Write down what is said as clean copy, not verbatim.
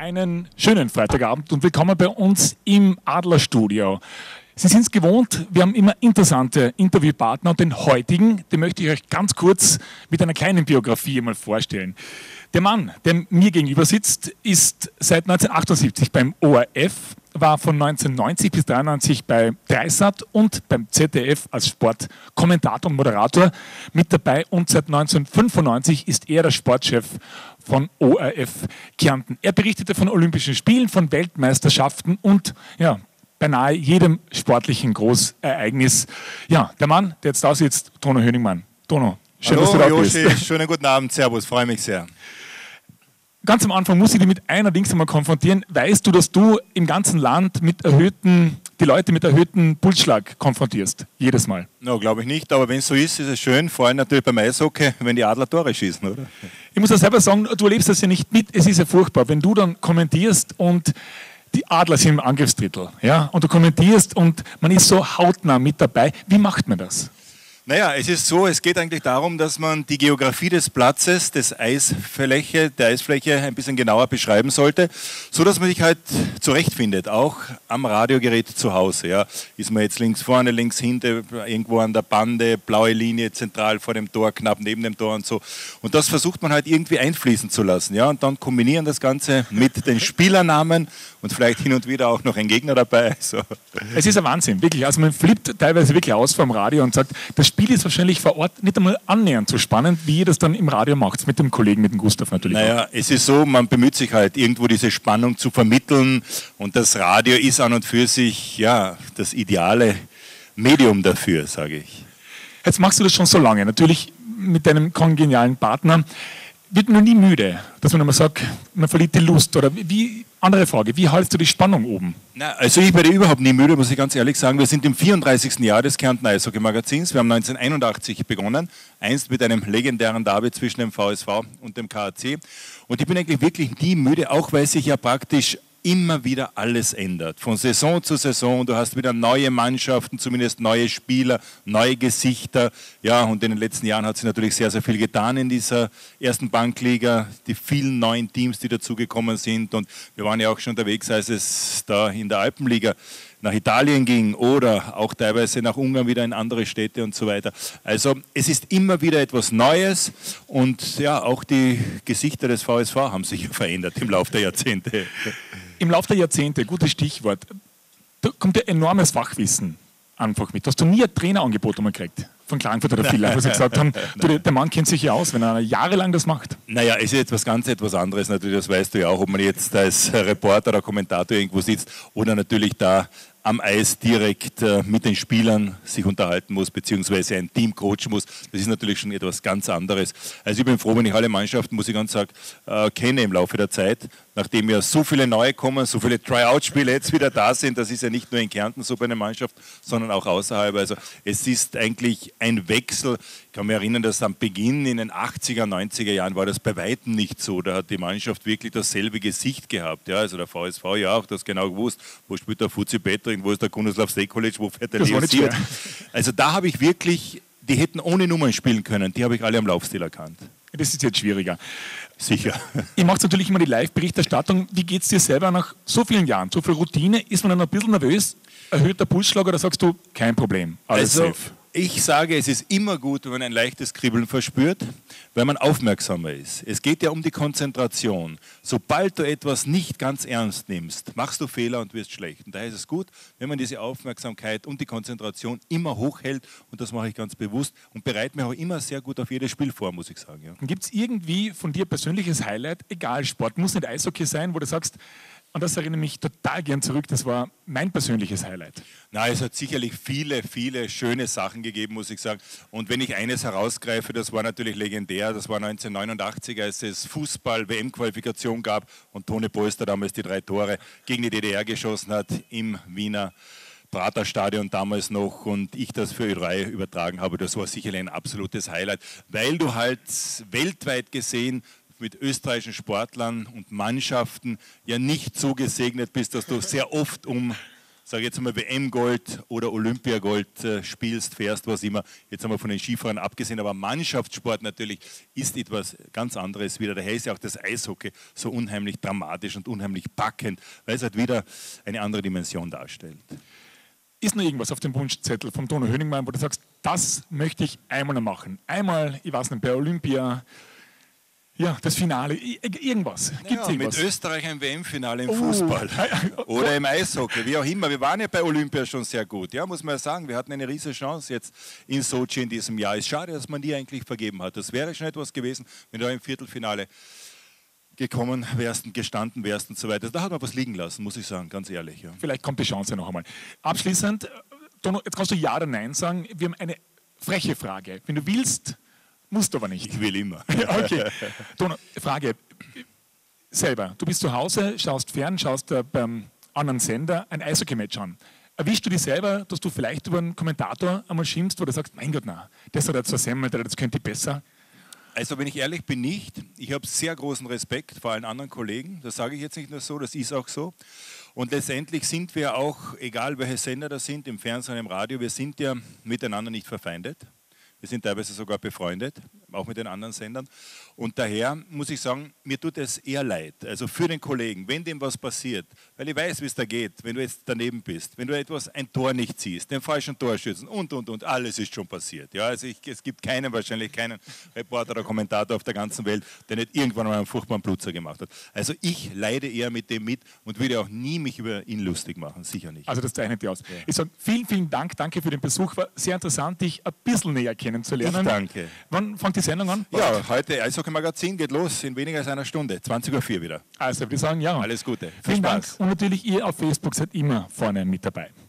Einen schönen Freitagabend und willkommen bei uns im Adlerstudio. Sie sind es gewohnt, wir haben immer interessante Interviewpartner und den heutigen, den möchte ich euch ganz kurz mit einer kleinen Biografie einmal vorstellen. Der Mann, der mir gegenüber sitzt, ist seit 1978 beim ORF, war von 1990 bis 1993 bei Dreisat und beim ZDF als Sportkommentator und Moderator mit dabei und seit 1995 ist er der Sportchef von ORF Kärnten. Er berichtete von Olympischen Spielen, von Weltmeisterschaften und ja, beinahe jedem sportlichen Großereignis. Ja, der Mann, der jetzt da sitzt, Tono Hönigmann. Tono, schön, dass du da bist. Joshi, schönen guten Abend, servus, freue mich sehr. Ganz am Anfang muss ich dich mit einer Dings einmal konfrontieren. Weißt du, dass du im ganzen Land die Leute mit erhöhtem Pulsschlag konfrontierst? Jedes Mal. No, glaube ich nicht, aber wenn es so ist, ist es schön. Vor allem natürlich beim Eishockey, wenn die Adler Tore schießen, oder? Ich muss ja selber sagen, du erlebst das ja nicht mit. Es ist ja furchtbar, wenn du dann kommentierst und die Adler sind im Angriffsdrittel. Ja? Und du kommentierst und man ist so hautnah mit dabei. Wie macht man das? Naja, es ist so, es geht eigentlich darum, dass man die Geografie des Platzes, der Eisfläche ein bisschen genauer beschreiben sollte, so dass man sich halt zurechtfindet, auch am Radiogerät zu Hause. Ja. Ist man jetzt links vorne, links hinten, irgendwo an der Bande, blaue Linie, zentral vor dem Tor, knapp neben dem Tor und so. Und das versucht man halt irgendwie einfließen zu lassen. Ja. Und dann kombinieren das Ganze mit den Spielernamen und vielleicht hin und wieder auch noch ein Gegner dabei. So. Es ist ein Wahnsinn, wirklich. Also man flippt teilweise wirklich aus vom Radio und sagt, das Spiel ist wahrscheinlich vor Ort nicht einmal annähernd so spannend, wie ihr das dann im Radio macht, mit dem Kollegen, mit dem Gustav natürlich. Naja, es ist so, man bemüht sich halt irgendwo diese Spannung zu vermitteln und das Radio ist an und für sich ja das ideale Medium dafür, sage ich. Jetzt machst du das schon so lange, natürlich mit deinem kongenialen Partner. Wird man nie müde, dass man immer sagt, man verliert die Lust? Oder andere Frage, wie hältst du die Spannung oben? Na, also ich werde überhaupt nie müde, muss ich ganz ehrlich sagen. Wir sind im 34. Jahr des Kärnten Eishockey-Magazins. Wir haben 1981 begonnen, einst mit einem legendären Derby zwischen dem VSV und dem KAC. Und ich bin eigentlich wirklich nie müde, auch weil sich ja praktisch immer wieder alles ändert. Von Saison zu Saison, du hast wieder neue Mannschaften, zumindest neue Spieler, neue Gesichter. Ja, und in den letzten Jahren hat sich natürlich sehr, sehr viel getan in dieser ersten Bankliga, die vielen neuen Teams, die dazugekommen sind. Und wir waren ja auch schon unterwegs, als es da in der Alpenliga nach Italien ging oder auch teilweise nach Ungarn wieder in andere Städte und so weiter. Also es ist immer wieder etwas Neues und ja, auch die Gesichter des VSV haben sich verändert im Laufe der Jahrzehnte. Im Laufe der Jahrzehnte, gutes Stichwort, da kommt ja enormes Fachwissen einfach mit. Hast du nie ein Trainerangebot einmal gekriegt? Von Klagenfurt oder Villach, wo sie gesagt haben, du, der Mann kennt sich ja aus, wenn er jahrelang das macht. Naja, es ist etwas anderes natürlich, das weißt du ja auch, ob man jetzt als Reporter oder Kommentator irgendwo sitzt oder natürlich da am Eis direkt mit den Spielern sich unterhalten muss, beziehungsweise ein Team coachen muss. Das ist natürlich schon etwas ganz anderes. Also ich bin froh, wenn ich alle Mannschaften, muss ich ganz sagen, kenne im Laufe der Zeit. Nachdem ja so viele neue kommen, so viele Tryout-Spiele jetzt wieder da sind, das ist ja nicht nur in Kärnten so bei einer Mannschaft, sondern auch außerhalb. Also es ist eigentlich ein Wechsel. Ich kann mich erinnern, dass am Beginn in den 80er, 90er Jahren war das bei Weitem nicht so. Da hat die Mannschaft wirklich dasselbe Gesicht gehabt. Ja, also der VSV ja auch, das genau gewusst. Wo spielt der Fuzzi Petring, wo ist der Kunoslav Sekulic, wo fährt der Leo Sievert? Also da habe ich wirklich, die hätten ohne Nummern spielen können, die habe ich alle am Laufstil erkannt. Das ist jetzt schwieriger. Sicher. Ihr macht natürlich immer die Live-Berichterstattung. Wie geht es dir selber nach so vielen Jahren, so viel Routine? Ist man dann ein bisschen nervös? Erhöht der Pulsschlag oder sagst du, kein Problem, alles safe? Ich sage, es ist immer gut, wenn man ein leichtes Kribbeln verspürt, weil man aufmerksamer ist. Es geht ja um die Konzentration. Sobald du etwas nicht ganz ernst nimmst, machst du Fehler und wirst schlecht. Und daher ist es gut, wenn man diese Aufmerksamkeit und die Konzentration immer hochhält. Und das mache ich ganz bewusst und bereite mich auch immer sehr gut auf jedes Spiel vor, muss ich sagen. Ja. Gibt es irgendwie von dir persönliches Highlight, egal Sport, muss nicht Eishockey sein, wo du sagst, und das erinnert mich total gern zurück, das war mein persönliches Highlight. Na, es hat sicherlich viele, viele schöne Sachen gegeben, muss ich sagen. Und wenn ich eines herausgreife, das war natürlich legendär, das war 1989, als es Fußball-WM-Qualifikation gab und Toni Polster damals die 3 Tore gegen die DDR geschossen hat im Wiener Praterstadion damals noch und ich das für Ö3 übertragen habe. Das war sicherlich ein absolutes Highlight, weil du halt weltweit gesehen mit österreichischen Sportlern und Mannschaften ja nicht so gesegnet bist, dass du sehr oft um sage jetzt mal WM-Gold oder Olympiagold spielst, fährst, was immer. Jetzt haben wir von den Skifahrern abgesehen, aber Mannschaftssport natürlich ist etwas ganz anderes wieder. Daher ist ja auch das Eishockey so unheimlich dramatisch und unheimlich packend, weil es halt wieder eine andere Dimension darstellt. Ist noch irgendwas auf dem Wunschzettel vom Tono Hönigmann, wo du sagst, das möchte ich einmal noch machen? Einmal, ich weiß nicht, bei Olympia, ja, das Finale, irgendwas. Gibt es irgendwas? Mit Österreich ein WM-Finale im Fußball oder im Eishockey, wie auch immer. Wir waren ja bei Olympia schon sehr gut, ja, muss man ja sagen. Wir hatten eine riesige Chance jetzt in Sochi in diesem Jahr. Es ist schade, dass man die eigentlich vergeben hat. Das wäre schon etwas gewesen, wenn du im Viertelfinale gekommen wärst und gestanden wärst und so weiter. Da hat man was liegen lassen, muss ich sagen, ganz ehrlich. Ja. Vielleicht kommt die Chance noch einmal. Abschließend, Tono, jetzt kannst du Ja oder Nein sagen. Wir haben eine freche Frage. Wenn du willst, musst du aber nicht. Ich will immer. Ja, okay. Tono, Frage. Selber, du bist zu Hause, schaust fern, schaust beim anderen Sender ein Eishockey-Match an. Erwischst du dich selber, dass du vielleicht über einen Kommentator einmal schimpfst, wo du sagst, mein Gott, na, das hat jetzt versemmelt oder das könnte ich besser? Also wenn ich ehrlich bin, nicht. Ich habe sehr großen Respekt vor allen anderen Kollegen. Das sage ich jetzt nicht nur so, das ist auch so. Und letztendlich sind wir auch, egal welche Sender das sind, im Fernsehen und im Radio, wir sind ja miteinander nicht verfeindet. Wir sind teilweise sogar befreundet, auch mit den anderen Sendern. Und daher muss ich sagen, mir tut es eher leid, also für den Kollegen, wenn dem was passiert, weil ich weiß, wie es da geht, wenn du jetzt daneben bist, wenn du ein Tor nicht ziehst, den falschen Torschützen und, alles ist schon passiert. Ja, also es gibt wahrscheinlich keinen Reporter oder Kommentator auf der ganzen Welt, der nicht irgendwann mal einen furchtbaren Blutzer gemacht hat. Also ich leide eher mit dem mit und würde auch nie mich über ihn lustig machen, sicher nicht. Also das zeichnet dir aus. Ja. Ich sage vielen, vielen Dank, danke für den Besuch, war sehr interessant, dich ein bisschen näher kennenzulernen. Ich danke. Wann fängt die Sendung an? Ja, heute Eishockey-Magazin geht los in weniger als einer Stunde, 20:04 Uhr wieder. Also wir sagen ja. Alles Gute. Vielen Dank und natürlich ihr auf Facebook seid immer vorne mit dabei.